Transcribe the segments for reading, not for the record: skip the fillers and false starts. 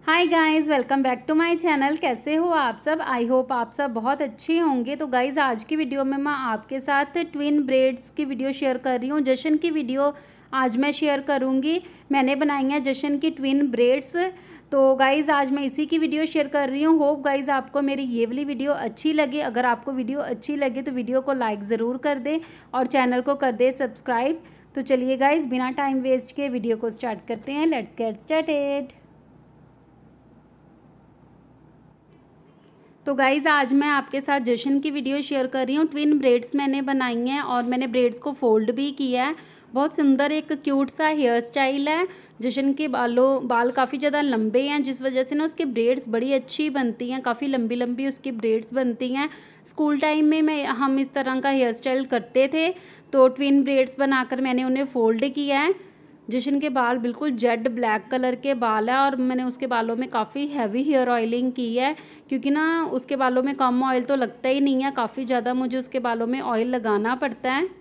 Hi guys, welcome back to my channel. कैसे हो आप सब? आई होप आप सब बहुत अच्छे होंगे। तो गाइस, आज की वीडियो में मैं आपके साथ ट्विन ब्रेड्स की वीडियो शेयर कर रही हूँ। जशन की वीडियो आज मैं शेयर करूँगी। मैंने बनाई है जशन की ट्विन ब्रेड्स। तो गाइज़, आज मैं इसी की वीडियो शेयर कर रही हूँ। होप गाइज़ आपको मेरी ये वाली वीडियो अच्छी लगे। अगर आपको वीडियो अच्छी लगे तो वीडियो को लाइक ज़रूर कर दें और चैनल को कर दें सब्सक्राइब। तो चलिए गाइज़, बिना टाइम वेस्ट किए वीडियो को स्टार्ट करते हैं। Let's get started. तो गाइज़, आज मैं आपके साथ जशन की वीडियो शेयर कर रही हूँ। ट्विन ब्रेड्स मैंने बनाई हैं और मैंने ब्रेड्स को फोल्ड भी किया है। बहुत सुंदर एक क्यूट सा हेयर स्टाइल है। जशन के बाल काफ़ी ज़्यादा लंबे हैं, जिस वजह से ना उसकी ब्रेड्स बड़ी अच्छी बनती हैं। काफ़ी लंबी लंबी उसकी ब्रेड्स बनती हैं। स्कूल टाइम में हम इस तरह का हेयर स्टाइल करते थे। तो ट्विन ब्रेड्स बनाकर मैंने उन्हें फोल्ड किया है। जशन के बाल बिल्कुल जेड ब्लैक कलर के बाल है और मैंने उसके बालों में काफ़ी हैवी हेयर ऑयलिंग की है, क्योंकि ना उसके बालों में कम ऑयल तो लगता ही नहीं है, काफ़ी ज़्यादा मुझे उसके बालों में ऑयल लगाना पड़ता है।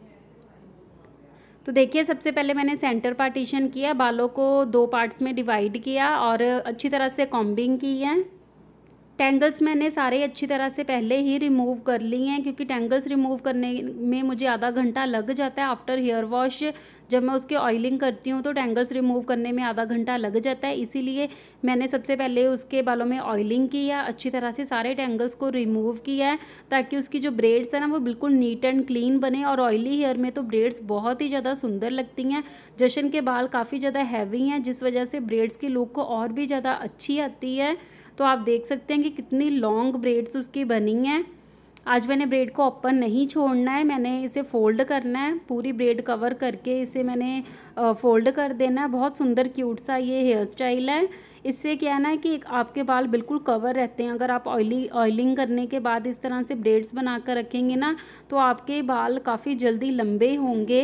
तो देखिए, सबसे पहले मैंने सेंटर पार्टीशन किया, बालों को 2 पार्ट्स में डिवाइड किया और अच्छी तरह से कॉम्बिंग की है। टेंगल्स मैंने सारे अच्छी तरह से पहले ही रिमूव कर लिए हैं, क्योंकि टेंगल्स रिमूव करने में मुझे आधा घंटा लग जाता है। आफ्टर हेयर वॉश जब मैं उसकी ऑयलिंग करती हूँ तो टेंगल्स रिमूव करने में आधा घंटा लग जाता है। इसीलिए मैंने सबसे पहले उसके बालों में ऑयलिंग की है, अच्छी तरह से सारे टेंगल्स को रिमूव किया है, ताकि उसकी जो ब्रेड्स है ना वो बिल्कुल नीट एंड क्लीन बने। और ऑयली हेयर में तो ब्रेड्स बहुत ही ज़्यादा सुंदर लगती हैं। जशन के बाल काफ़ी ज़्यादा हैवी हैं, जिस वजह से ब्रेड्स की लुक को और भी ज़्यादा अच्छी आती है। तो आप देख सकते हैं कि कितनी लॉन्ग ब्रेड्स उसकी बनी हैं। आज मैंने ब्रेड को ओपन नहीं छोड़ना है, मैंने इसे फोल्ड करना है। पूरी ब्रेड कवर करके इसे मैंने फोल्ड कर देना है। बहुत सुंदर क्यूट सा ये हेयर स्टाइल है। इससे क्या है ना कि आपके बाल बिल्कुल कवर रहते हैं। अगर आप ऑयलिंग करने के बाद इस तरह से ब्रेड्स बना कर रखेंगे ना, तो आपके बाल काफ़ी जल्दी लंबे होंगे।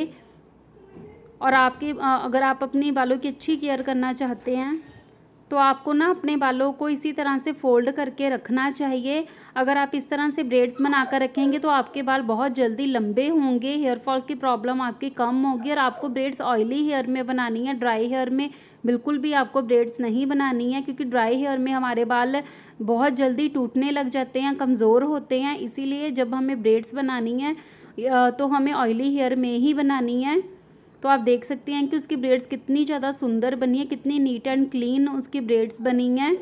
और अगर आप अपनी बालों की अच्छी केयर करना चाहते हैं तो आपको ना अपने बालों को इसी तरह से फोल्ड करके रखना चाहिए। अगर आप इस तरह से ब्रेड्स बनाकर रखेंगे तो आपके बाल बहुत जल्दी लंबे होंगे, हेयर फॉल की प्रॉब्लम आपकी कम होगी। और आपको ब्रेड्स ऑयली हेयर में बनानी है, ड्राई हेयर में बिल्कुल भी आपको ब्रेड्स नहीं बनानी है, क्योंकि ड्राई हेयर में हमारे बाल बहुत जल्दी टूटने लग जाते हैं, कमज़ोर होते हैं। इसीलिए जब हमें ब्रेड्स बनानी है तो हमें ऑयली हेयर में ही बनानी है। तो आप देख सकते हैं कि उसकी ब्रेड्स कितनी ज़्यादा सुंदर बनी है, कितनी नीट एंड क्लीन उसकी ब्रेड्स बनी हैं।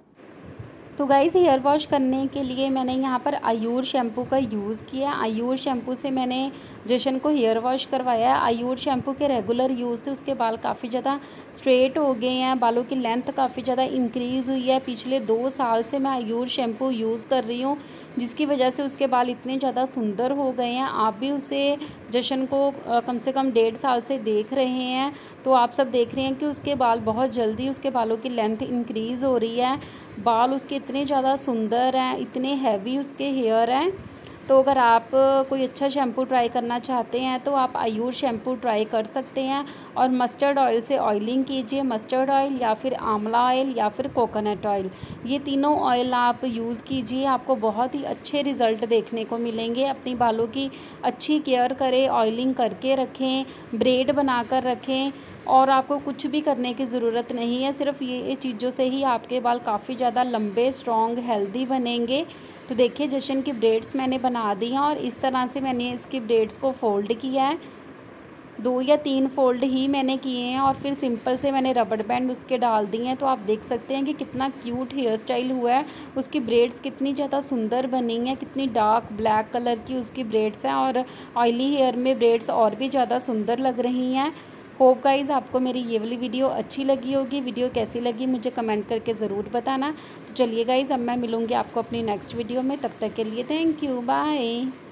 तो गाइस, हेयर वॉश करने के लिए मैंने यहाँ पर आयूर शैम्पू का यूज़ किया। आयूर शैम्पू से मैंने जशन को हेयर वॉश करवाया। आयूर शैम्पू के रेगुलर यूज़ से उसके बाल काफ़ी ज़्यादा स्ट्रेट हो गए हैं, बालों की लेंथ काफ़ी ज़्यादा इंक्रीज़ हुई है। पिछले 2 साल से मैं आयूर शैम्पू यूज़ कर रही हूँ, जिसकी वजह से उसके बाल इतने ज़्यादा सुंदर हो गए हैं। आप भी उसे जशन को कम से कम 1.5 साल से देख रहे हैं, तो आप सब देख रहे हैं कि उसके बाल बहुत जल्दी, उसके बालों की लेंथ इंक्रीज़ हो रही है। बाल उसके इतने ज़्यादा सुंदर हैं, इतने हैवी उसके हेयर हैं। तो अगर आप कोई अच्छा शैम्पू ट्राई करना चाहते हैं तो आप आयूर शैम्पू ट्राई कर सकते हैं। और मस्टर्ड ऑयल से ऑयलिंग कीजिए, मस्टर्ड ऑयल या फिर आंवला ऑयल या फिर कोकोनट ऑयल, ये तीनों ऑयल आप यूज़ कीजिए। आपको बहुत ही अच्छे रिज़ल्ट देखने को मिलेंगे। अपनी बालों की अच्छी केयर करें, ऑयलिंग करके रखें, ब्रेड बना कर रखें, और आपको कुछ भी करने की ज़रूरत नहीं है। सिर्फ ये चीज़ों से ही आपके बाल काफ़ी ज़्यादा लंबे, स्ट्रॉन्ग, हेल्दी बनेंगे। तो देखिए, जशन की ब्रेड्स मैंने बना दी हैं और इस तरह से मैंने इसकी ब्रेड्स को फोल्ड किया है। 2 या 3 फोल्ड ही मैंने किए हैं और फिर सिंपल से मैंने रबड़ बैंड उसके डाल दिए हैं। तो आप देख सकते हैं कि कितना क्यूट हेयर स्टाइल हुआ है। उसकी ब्रेड्स कितनी ज़्यादा सुंदर बनी हैं, कितनी डार्क ब्लैक कलर की उसकी ब्रेड्स हैं, और ऑयली हेयर में ब्रेड्स और भी ज़्यादा सुंदर लग रही हैं। होप गाइज़ आपको मेरी ये वाली वीडियो अच्छी लगी होगी। वीडियो कैसी लगी मुझे कमेंट करके ज़रूर बताना। तो चलिए गाइज़, अब मैं मिलूँगी आपको अपनी नेक्स्ट वीडियो में। तब तक के लिए थैंक यू, बाय।